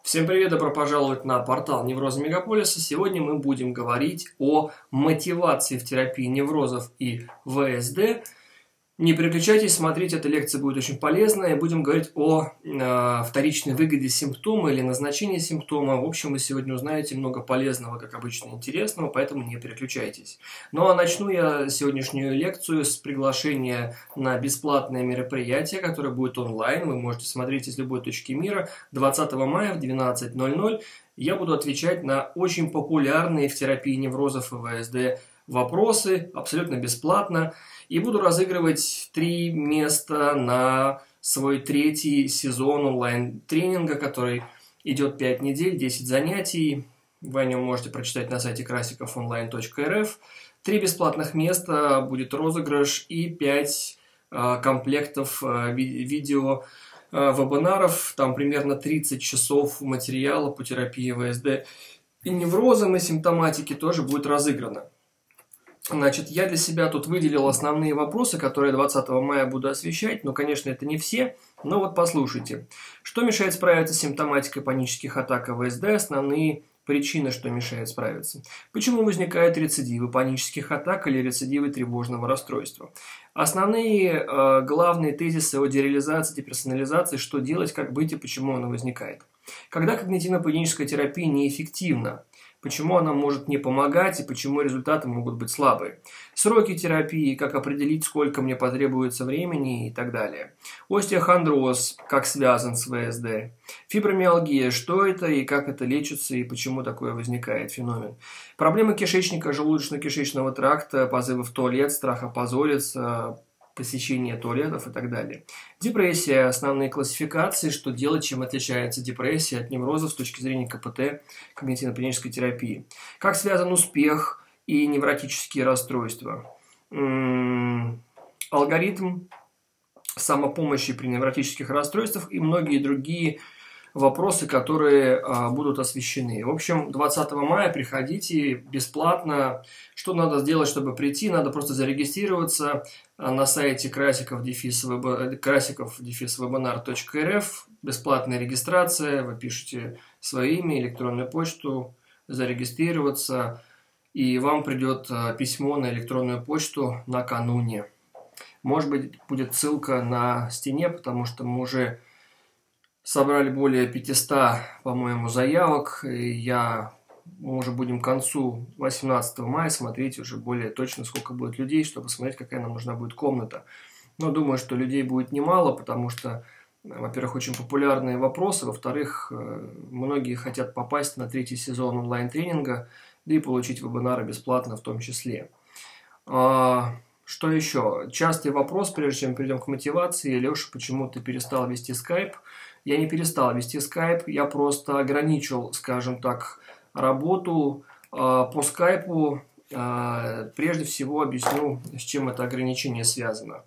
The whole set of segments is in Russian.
Всем привет, добро пожаловать на портал Неврозы Мегаполиса. Сегодня мы будем говорить о мотивации в терапии неврозов и ВСД. Не переключайтесь, смотрите, эта лекция будет очень полезная. Будем говорить о вторичной выгоде симптома или назначении симптома. В общем, вы сегодня узнаете много полезного, как обычно, интересного, поэтому не переключайтесь. Ну а начну я сегодняшнюю лекцию с приглашения на бесплатное мероприятие, которое будет онлайн. Вы можете смотреть из любой точки мира. 20 мая в 12:00 я буду отвечать на очень популярные в терапии неврозов и ВСД вопросы абсолютно бесплатно. И буду разыгрывать 3 места на свой 3-й сезон онлайн-тренинга, который идет 5 недель, 10 занятий. Вы о нем можете прочитать на сайте krasikovonline.rf. 3 бесплатных места, будет розыгрыш и 5 комплектов видео вебинаров. Там примерно 30 часов материала по терапии ВСД и неврозам, и симптоматики тоже будет разыграно. Значит, я для себя тут выделил основные вопросы, которые 20 мая буду освещать. Ну, конечно, это не все, но вот послушайте. Что мешает справиться с симптоматикой панических атак и ВСД? Основные причины, что мешает справиться. Почему возникают рецидивы панических атак или рецидивы тревожного расстройства? Основные главные тезисы о дереализации, деперсонализации, что делать, как быть и почему она возникает. Когда когнитивно-поведенческая терапия неэффективна, почему она может не помогать и почему результаты могут быть слабые. Сроки терапии, как определить, сколько мне потребуется времени и так далее. Остеохондроз, как связан с ВСД. Фибромиалгия, что это и как это лечится и почему такое возникает феномен. Проблемы кишечника, желудочно-кишечного тракта, позывы в туалет, страх опозориться, посещение туалетов и так далее. Депрессия, основные классификации, что делать, чем отличается депрессия от неврозов с точки зрения КПТ, когнитивно-поведенческой терапии. Как связан успех и невротические расстройства. Алгоритм самопомощи при невротических расстройствах и многие другие вопросы, которые будут освещены. В общем, 20 мая приходите бесплатно. Что надо сделать, чтобы прийти? Надо просто зарегистрироваться на сайте krasиков-webinar.rf. Бесплатная регистрация. Вы пишете свое имя, электронную почту, зарегистрироваться. И вам придет письмо на электронную почту накануне. Может быть, будет ссылка на стене, потому что мы уже собрали более 500, по-моему, заявок. И мы уже будем к концу 18 мая смотреть уже более точно, сколько будет людей, чтобы посмотреть, какая нам нужна будет комната. Но думаю, что людей будет немало, потому что, во-первых, очень популярные вопросы, во-вторых, многие хотят попасть на 3-й сезон онлайн-тренинга, да и получить вебинары бесплатно в том числе. Что еще? Частый вопрос, прежде чем перейдем к мотивации. Леша, почему ты перестал вести скайп? Я не перестал вести скайп, я просто ограничил, скажем так, работу по скайпу. Прежде всего объясню, с чем это ограничение связано.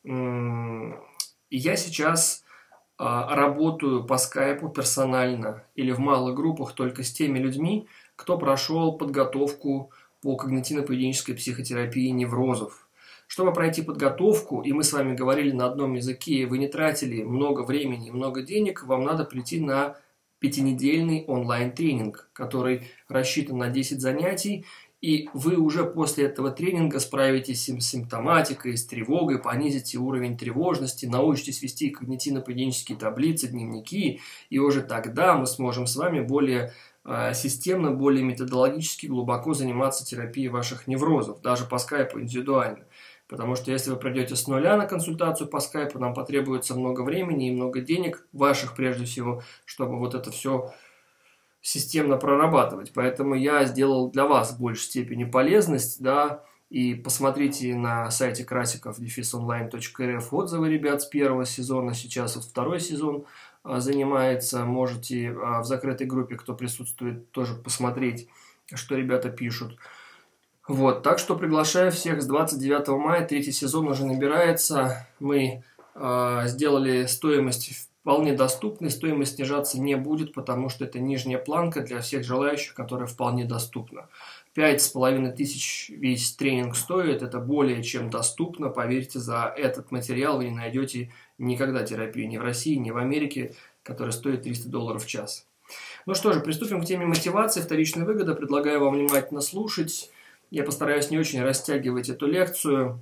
Я сейчас работаю по скайпу персонально или в малых группах только с теми людьми, кто прошел подготовку по когнитивно-поведенческой психотерапии неврозов. Чтобы пройти подготовку, и мы с вами говорили на одном языке, вы не тратили много времени и много денег, вам надо прийти на 5-недельный онлайн-тренинг, который рассчитан на 10 занятий, и вы уже после этого тренинга справитесь с симптоматикой, с тревогой, понизите уровень тревожности, научитесь вести когнитивно-поведенческие таблицы, дневники, и уже тогда мы сможем с вами более системно, более методологически глубоко заниматься терапией ваших неврозов, даже по скайпу индивидуально. Потому что если вы пройдете с нуля на консультацию по скайпу, нам потребуется много времени и много денег, ваших прежде всего, чтобы вот это все системно прорабатывать. Поэтому я сделал для вас в большей степени полезность, да, и посмотрите на сайте krasиков-online.rf отзывы ребят с 1-го сезона, сейчас вот 2-й сезон занимается, можете в закрытой группе, кто присутствует, тоже посмотреть, что ребята пишут. Вот, так что приглашаю всех с 29 мая, 3-й сезон уже набирается. Мы сделали стоимость вполне доступной, стоимость снижаться не будет, потому что это нижняя планка для всех желающих, которая вполне доступна. 5500 весь тренинг стоит, это более чем доступно, поверьте, за этот материал вы не найдете никогда терапию ни в России, ни в Америке, которая стоит $300 в час. Ну что же, приступим к теме мотивации, вторичной выгоды. Предлагаю вам внимательно слушать. Я постараюсь не очень растягивать эту лекцию.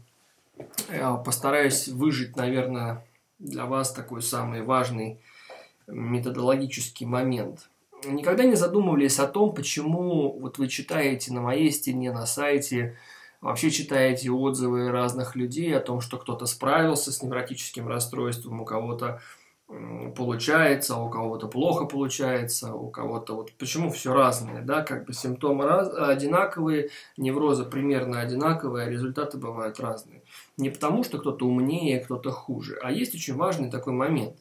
Я постараюсь выжить, наверное, для вас такой самый важный методологический момент. Никогда не задумывались о том, почему вот вы читаете на моей стене, на сайте, вообще читаете отзывы разных людей о том, что кто-то справился с невротическим расстройством, у кого-то получается, у кого-то плохо получается, у кого-то вот почему все разное, да, как бы симптомы одинаковые, неврозы примерно одинаковые, а результаты бывают разные. Не потому, что кто-то умнее, кто-то хуже, а есть очень важный такой момент.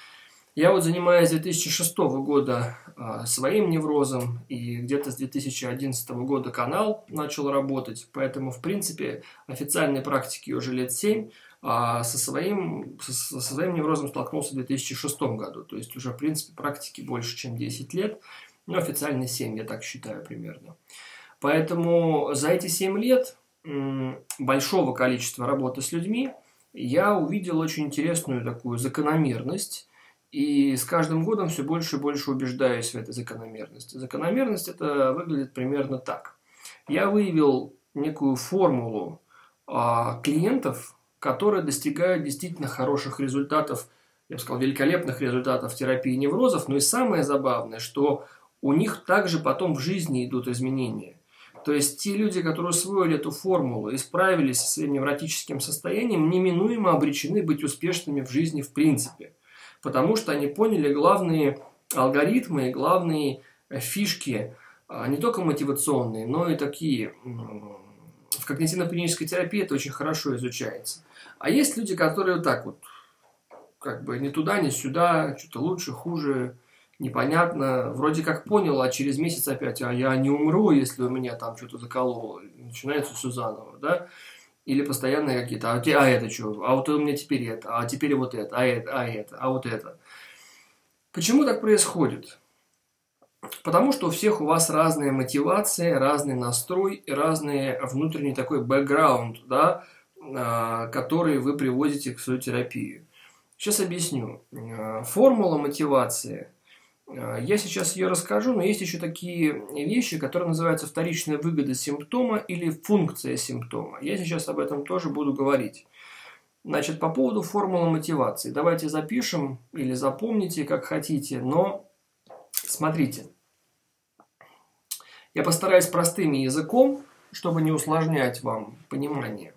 Я вот занимаюсь с 2006 года своим неврозом, и где-то с 2011 года канал начал работать, поэтому, в принципе, официальной практики уже лет 7, а со своим неврозом столкнулся в 2006 году, то есть уже, в принципе, практики больше, чем 10 лет, но официально 7, я так считаю примерно. Поэтому за эти 7 лет большого количества работы с людьми я увидел очень интересную такую закономерность, и с каждым годом все больше и больше убеждаюсь в этой закономерности. Закономерность это выглядит примерно так. Я выявил некую формулу клиентов, которые достигают действительно хороших результатов, я бы сказал, великолепных результатов в терапии неврозов, но и самое забавное, что у них также потом в жизни идут изменения. То есть те люди, которые усвоили эту формулу и справились со своим невротическим состоянием, неминуемо обречены быть успешными в жизни в принципе. Потому что они поняли главные алгоритмы, главные фишки, не только мотивационные, но и такие. В когнитивно-поведенческой терапии это очень хорошо изучается. А есть люди, которые вот так вот, как бы ни туда, ни сюда, что-то лучше, хуже, непонятно. Вроде как понял, а через месяц опять, а я не умру, если у меня там что-то закололо. Начинается все заново, да? Или постоянно какие-то, а это что? А вот у меня теперь это, а теперь вот это, а вот это. Почему так происходит? Потому что у всех у вас разная мотивация, разный настрой и разный внутренний такой бэкграунд, да, который вы приводите к своей терапии. Сейчас объясню. Формула мотивации. Я сейчас ее расскажу, но есть еще такие вещи, которые называются вторичная выгода симптома или функция симптома. Я сейчас об этом тоже буду говорить. Значит, по поводу формулы мотивации. Давайте запишем или запомните, как хотите, но смотрите. Я постараюсь простым языком, чтобы не усложнять вам понимание.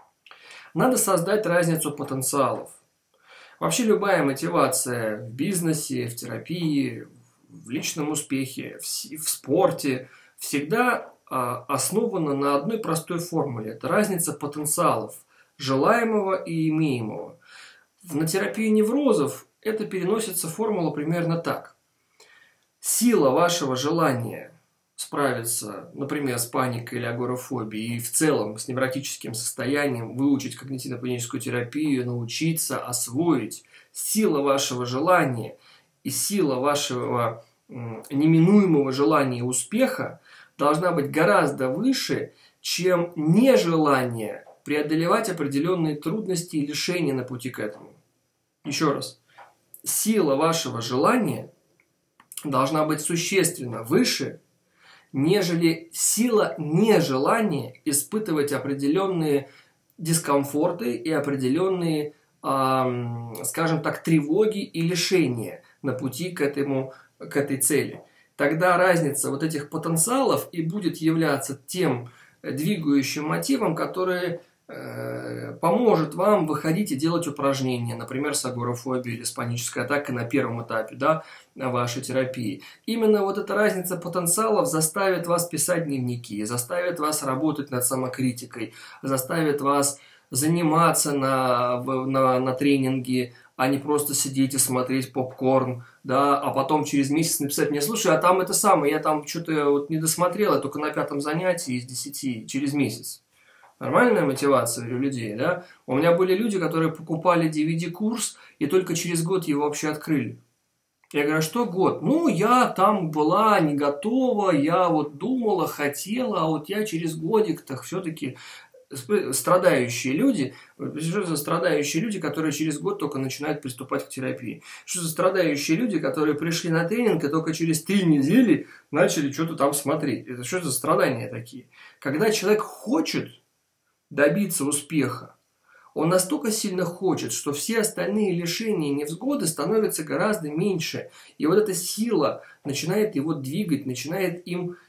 Надо создать разницу потенциалов. Вообще любая мотивация в бизнесе, в терапии, в личном успехе, в спорте всегда основана на одной простой формуле. Это разница потенциалов желаемого и имеемого. На терапии неврозов это переносится формула примерно так. Сила вашего желания справиться, например, с паникой или агорафобией и в целом с невротическим состоянием, выучить когнитивно-поведенческую терапию, научиться освоить сила вашего желания и сила вашего неминуемого желания успеха должна быть гораздо выше, чем нежелание преодолевать определенные трудности и лишения на пути к этому. Еще раз. Сила вашего желания должна быть существенно выше, нежели сила нежелания испытывать определенные дискомфорты и определенные, скажем так, тревоги и лишения на пути к этой цели. Тогда разница вот этих потенциалов и будет являться тем двигающим мотивом, который поможет вам выходить и делать упражнения, например, с агорафобией или с панической атакой на первом этапе, да, вашей терапии. Именно вот эта разница потенциалов заставит вас писать дневники, заставит вас работать над самокритикой, заставит вас заниматься на тренинге, а не просто сидеть и смотреть попкорн, да, а потом через месяц написать мне: слушай, а там это самое, я там что-то вот не досмотрел, я только на 5-м занятии из 10 через месяц. Нормальная мотивация у людей, да? У меня были люди, которые покупали DVD-курс и только через год его вообще открыли. Я говорю: а что год? Ну, я там была не готова, я вот думала, хотела, а вот я через годик-то все-таки... страдающие люди, что за страдающие люди, которые через год только начинают приступать к терапии? Что за страдающие люди, которые пришли на тренинг и только через 3 недели начали что-то там смотреть? Это что за страдания такие? Когда человек хочет добиться успеха, он настолько сильно хочет, что все остальные лишения и невзгоды становятся гораздо меньше. И вот эта сила начинает его двигать, начинает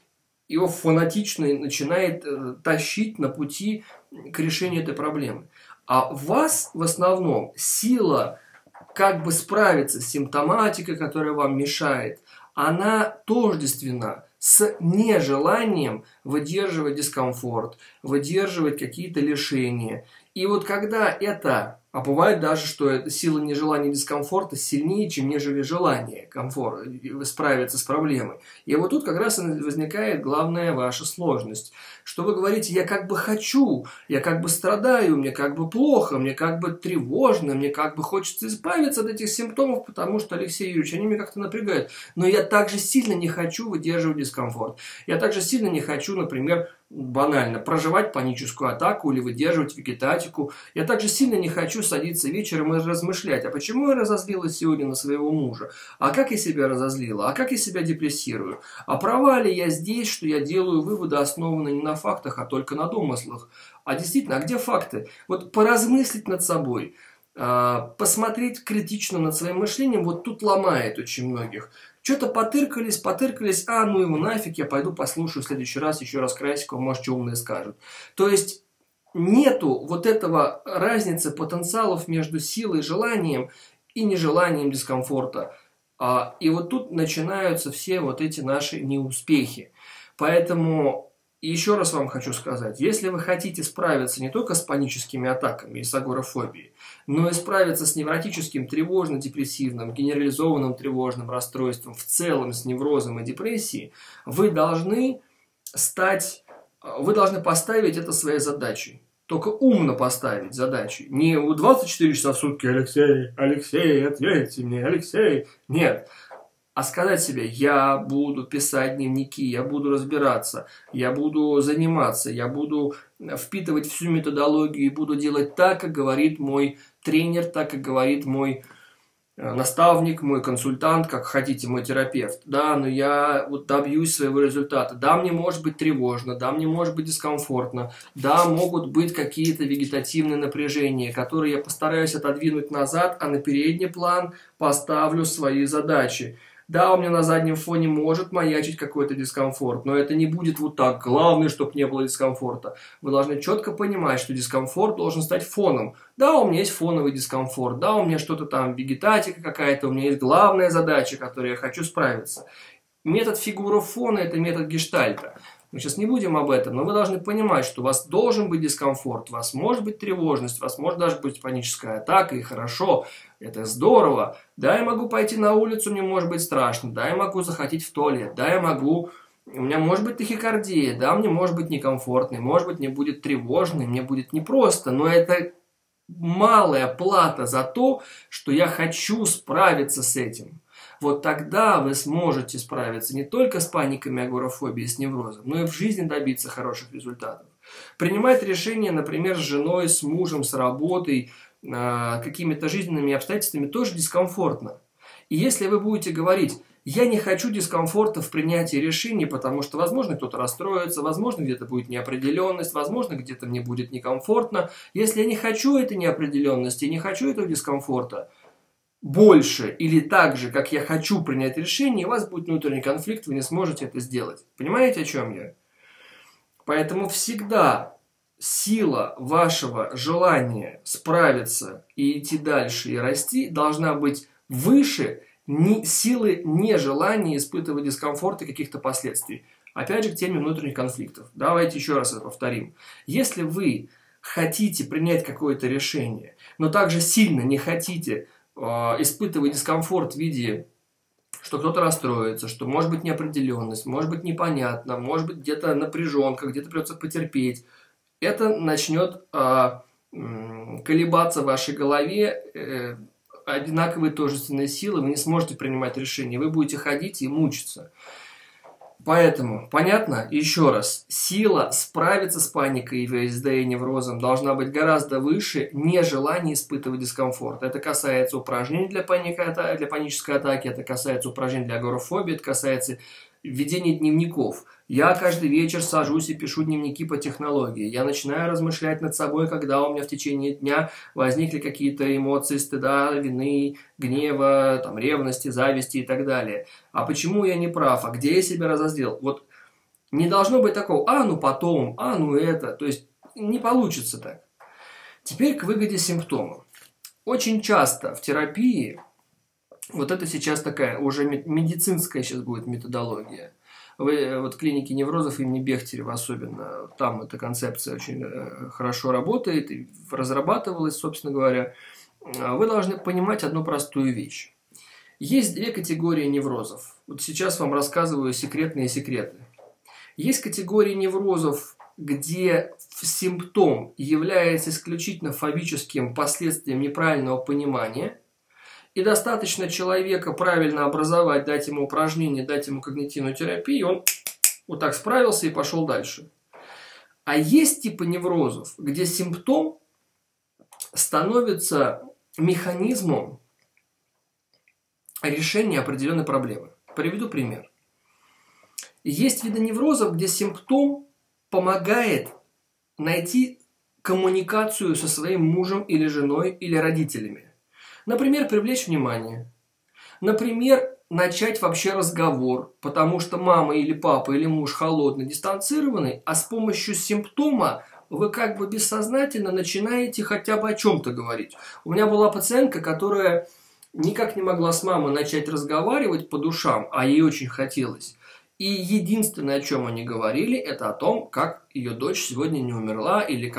его фанатично начинает тащить на пути к решению этой проблемы. А в вас в основном сила как бы справиться с симптоматикой, которая вам мешает, она тождественна с нежеланием выдерживать дискомфорт, выдерживать какие-то лишения. И вот когда это, а бывает даже, что эта сила нежелания дискомфорта сильнее, чем нежели желание комфорта, справиться с проблемой. И вот тут как раз и возникает главная ваша сложность. Что вы говорите, я как бы хочу, я как бы страдаю, мне как бы плохо, мне как бы тревожно, мне как бы хочется избавиться от этих симптомов, потому что, Алексей Юрьевич, они меня как-то напрягают. Но я также сильно не хочу выдерживать дискомфорт. Я также сильно не хочу, например, банально, проживать паническую атаку или выдерживать вегетатику. Я также сильно не хочу садиться вечером и размышлять, а почему я разозлилась сегодня на своего мужа? А как я себя разозлила? А как я себя депрессирую? А права ли я здесь, что я делаю выводы, основанные не на фактах, а только на домыслах? А действительно, а где факты? Вот поразмыслить над собой, посмотреть критично над своим мышлением, вот тут ломает очень многих. Что-то потыркались, ну его нафиг, я пойду послушаю в следующий раз, еще раз Красикова, может, что умное скажут. То есть нету вот этого разницы потенциалов между силой, желанием и нежеланием дискомфорта. И вот тут начинаются все вот эти наши неуспехи. Поэтому еще раз вам хочу сказать, если вы хотите справиться не только с паническими атаками и с агорафобией, но и справиться с невротическим, тревожно-депрессивным, генерализованным тревожным расстройством, в целом с неврозом и депрессией, вы должны поставить это своей задачей. Только умно поставить задачи. Не 24 часа в сутки, Алексей, ответьте мне, Алексей. Нет. А сказать себе, я буду писать дневники, я буду разбираться, я буду заниматься, я буду впитывать всю методологию и буду делать так, как говорит мой тренер, так, как говорит мой наставник, мой консультант, как хотите, мой терапевт. Да, но я вот добьюсь своего результата. Да, мне может быть тревожно, да, мне может быть дискомфортно, да, могут быть какие-то вегетативные напряжения, которые я постараюсь отодвинуть назад, а на передний план поставлю свои задачи. Да, у меня на заднем фоне может маячить какой-то дискомфорт, но это не будет вот так. Главное, чтобы не было дискомфорта. Вы должны четко понимать, что дискомфорт должен стать фоном. Да, у меня есть фоновый дискомфорт, да, у меня что-то там, вегетатика какая-то, у меня есть главная задача, которой я хочу справиться. Метод фигура фона – это метод гештальта. Мы сейчас не будем об этом, но вы должны понимать, что у вас должен быть дискомфорт, у вас может быть тревожность, у вас может даже быть паническая атака, и хорошо, это здорово. Да, я могу пойти на улицу, мне может быть страшно, да, я могу захотеть в туалет, да, у меня может быть тахикардия, да, мне может быть некомфортно, может быть, мне будет тревожно, мне будет непросто, но это малая плата за то, что я хочу справиться с этим. Вот тогда вы сможете справиться не только с паниками, агорафобией, с неврозом, но и в жизни добиться хороших результатов. Принимать решения, например, с женой, с мужем, с работой, какими-то жизненными обстоятельствами тоже дискомфортно. И если вы будете говорить, я не хочу дискомфорта в принятии решений, потому что, возможно, кто-то расстроится, возможно, где-то будет неопределенность, возможно, где-то мне будет некомфортно. Если я не хочу этой неопределенности, не хочу этого дискомфорта, больше или так же, как я хочу принять решение, у вас будет внутренний конфликт, вы не сможете это сделать. Понимаете, о чем я? Поэтому всегда сила вашего желания справиться и идти дальше и расти должна быть выше силы нежелания испытывать дискомфорт и каких-то последствий. Опять же, к теме внутренних конфликтов. Давайте еще раз это повторим. Если вы хотите принять какое-то решение, но также сильно не хотите испытывать дискомфорт в виде, что кто-то расстроится, что может быть неопределенность, может быть непонятно, может быть где-то напряженка, где-то придется потерпеть. Это начнет колебаться в вашей голове, одинаковые тождественные силы, вы не сможете принимать решения, вы будете ходить и мучиться. Поэтому, понятно, еще раз, сила справиться с паникой, ВСД и неврозом должна быть гораздо выше нежелания испытывать дискомфорт. Это касается упражнений для панической атаки, это касается упражнений для агорафобии, это касается ведения дневников. Я каждый вечер сажусь и пишу дневники по технологии. Я начинаю размышлять над собой, когда у меня в течение дня возникли какие-то эмоции стыда, вины, гнева, там, ревности, зависти и так далее. А почему я не прав? А где я себя разозлил? Вот не должно быть такого, ну потом, ну это. То есть не получится так. Теперь к выгоде симптома. Очень часто в терапии, вот это сейчас такая уже медицинская сейчас будет методология. Вот клиники неврозов имени Бехтерева особенно, там эта концепция очень хорошо работает и разрабатывалась, собственно говоря. Вы должны понимать одну простую вещь. Есть две категории неврозов. Вот сейчас вам рассказываю секретные секреты. Есть категория неврозов, где симптом является исключительно фобическим последствием неправильного понимания, и достаточно человека правильно образовать, дать ему упражнение, дать ему когнитивную терапию, и он вот так справился и пошел дальше. А есть типы неврозов, где симптом становится механизмом решения определенной проблемы. Приведу пример. Есть виды неврозов, где симптом помогает найти коммуникацию со своим мужем или женой или родителями. Например, привлечь внимание. Например, начать вообще разговор, потому что мама или папа или муж холодный, дистанцированный, а с помощью симптома вы как бы бессознательно начинаете хотя бы о чем-то говорить. У меня была пациентка, которая никак не могла с мамой начать разговаривать по душам, а ей очень хотелось. И единственное, о чем они говорили, это о том, как ее дочь сегодня не умерла, или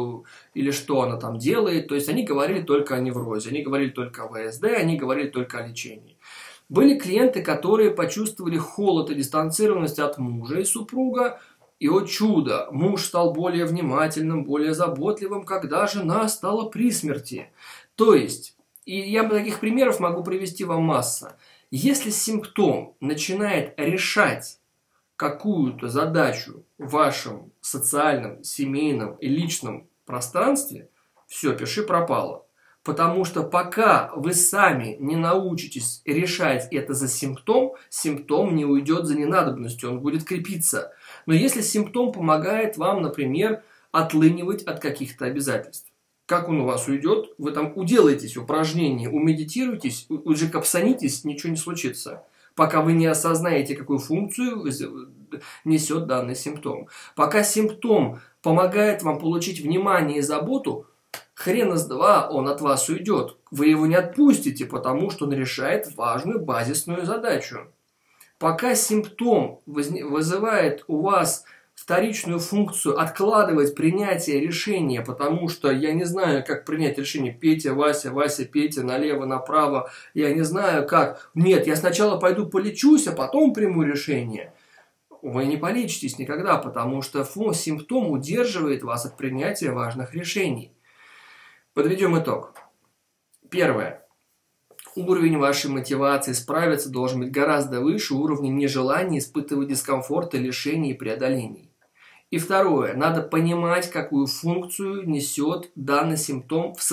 что она там делает. То есть они говорили только о неврозе, они говорили только о ВСД, они говорили только о лечении. Были клиенты, которые почувствовали холод и дистанцированность от мужа и супруга, и, о чудо, муж стал более внимательным, более заботливым, когда жена стала при смерти. То есть, и я таких примеров могу привести вам масса. Если симптом начинает решать какую-то задачу в вашем социальном, семейном и личном пространстве, все, пиши пропало. Потому что пока вы сами не научитесь решать это за симптом, симптом не уйдет за ненадобностью, он будет крепиться. Но если симптом помогает вам, например, отлынивать от каких-то обязательств, как он у вас уйдет? Вы там уделаетесь упражнения, умедитируетесь, уджекапсонитесь, ничего не случится. Пока вы не осознаете, какую функцию несет данный симптом. Пока симптом помогает вам получить внимание и заботу, хрена с два он от вас уйдет. Вы его не отпустите, потому что он решает важную базисную задачу. Пока симптом вызывает у вас вторичную функцию откладывать принятие решения, потому что я не знаю, как принять решение. Петя, Вася, Вася, Петя, налево, направо. Я не знаю, как. Нет, я сначала пойду полечусь, а потом приму решение. Вы не полечитесь никогда, потому что симптом удерживает вас от принятия важных решений. Подведем итог. Первое. Уровень вашей мотивации справиться должен быть гораздо выше уровня нежелания испытывать дискомфорт, лишений и преодолений. И второе. Надо понимать, какую функцию несет данный симптом в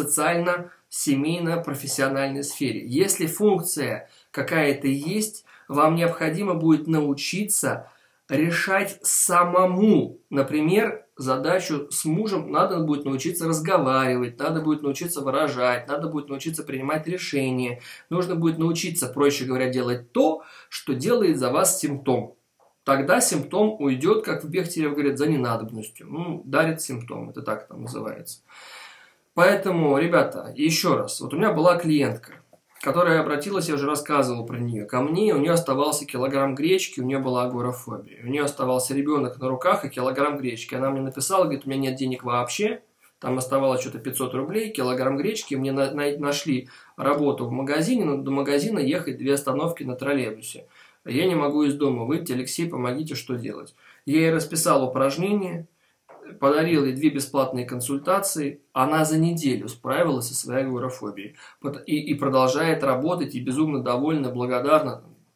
социально-семейно-профессиональной сфере. Если функция какая-то есть, вам необходимо будет научиться решать самому. Например, задачу с мужем надо будет научиться разговаривать, надо будет научиться выражать, надо будет научиться принимать решения. Нужно будет научиться, проще говоря, делать то, что делает за вас симптом. Тогда симптом уйдет, как в Бехтереве говорят, за ненадобностью. Дарит симптом, это так там называется. Поэтому, ребята, еще раз. Вот у меня была клиентка, которая обратилась, я уже рассказывал про нее, ко мне, у нее оставался килограмм гречки, у нее была агорафобия. У нее оставался ребенок на руках и килограмм гречки. Она мне написала, говорит, у меня нет денег вообще, там оставалось что-то 500 рублей, килограмм гречки, мне нашли работу в магазине, но до магазина ехать 2 остановки на троллейбусе. Я не могу из дома выйти, Алексей, помогите, что делать. Я ей расписал упражнения, подарил ей 2 бесплатные консультации, она за неделю справилась со своей агорафобией и продолжает работать, и безумно довольна, благодарна.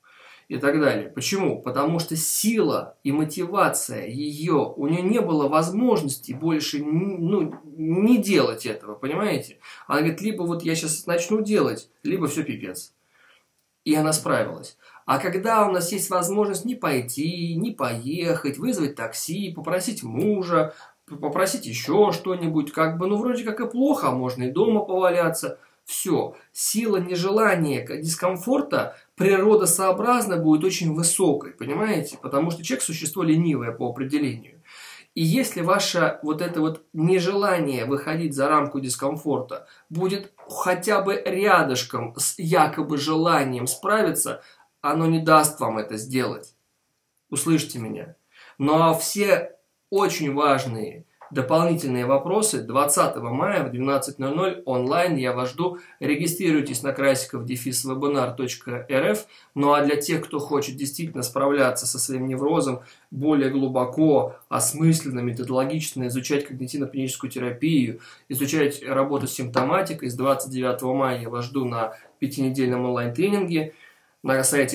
и так далее. Почему? Потому что сила и мотивация ее, у нее не было возможности больше не делать этого, понимаете? Она говорит, либо вот я сейчас начну делать, либо все пипец. И она справилась. А когда у нас есть возможность не пойти, не поехать, вызвать такси, попросить мужа, попросить еще что-нибудь, как бы, ну, вроде как и плохо, а можно и дома поваляться. Все. Сила нежелания дискомфорта природосообразно будет очень высокой, понимаете? Потому что человек – существо ленивое по определению. И если ваше вот это вот нежелание выходить за рамку дискомфорта будет хотя бы рядышком с якобы желанием справиться, оно не даст вам это сделать. Услышьте меня. Ну а все очень важные дополнительные вопросы 20 мая в 12:00 онлайн. Я вас жду. Регистрируйтесь на krasikov-webinar.rf. Ну а для тех, кто хочет действительно справляться со своим неврозом более глубоко, осмысленно, методологично, изучать когнитивно-поведенческую терапию, изучать работу с симптоматикой, с 29 мая я вас жду на 5-недельном онлайн-тренинге. На сайте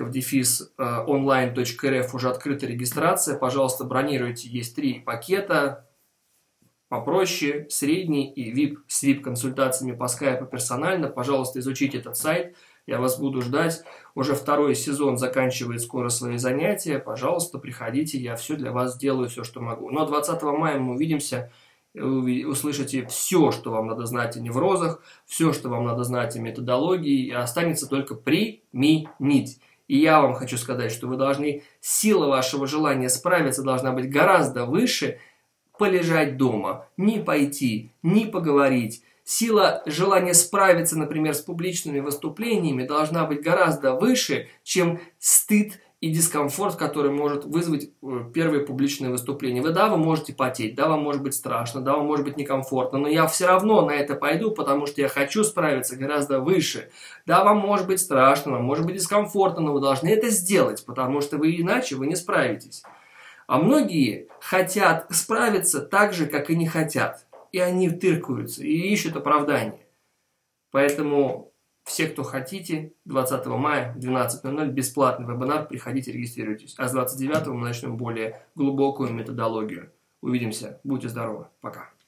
krasikov-online.rf уже открыта регистрация. Пожалуйста, бронируйте. Есть 3 пакета. Попроще, средний и VIP с VIP-консультациями по скайпу персонально. Пожалуйста, изучите этот сайт. Я вас буду ждать. Уже 2-й сезон заканчивает скоро свои занятия. Пожалуйста, приходите. Я все для вас сделаю, все, что могу. Но 20 мая мы увидимся. Вы услышите все, что вам надо знать о неврозах, все, что вам надо знать о методологии, и останется только применить. И я вам хочу сказать, что вы должны, сила вашего желания справиться должна быть гораздо выше полежать дома, не пойти, не поговорить. Сила желания справиться, например, с публичными выступлениями должна быть гораздо выше, чем стыд и дискомфорт, который может вызвать первые публичные выступления. Вы можете потеть, да, вам может быть страшно, да, вам может быть некомфортно, но я все равно на это пойду, потому что я хочу справиться гораздо выше. Да, вам может быть страшно, вам может быть дискомфортно, но вы должны это сделать, потому что иначе вы не справитесь. А многие хотят справиться так же, как и не хотят. И они тыркаются, и ищут оправдания. Поэтому все, кто хотите, 20 мая в 12:00 бесплатный вебинар, приходите, регистрируйтесь. А с 29 мы начнем более глубокую методологию. Увидимся, будьте здоровы, пока.